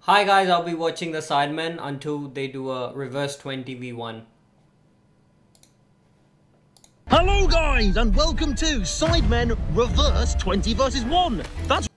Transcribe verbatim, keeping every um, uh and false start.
Hi guys, I'll be watching the Sidemen until they do a reverse twenty v one. Hello guys, and welcome to Sidemen Reverse twenty versus one. That's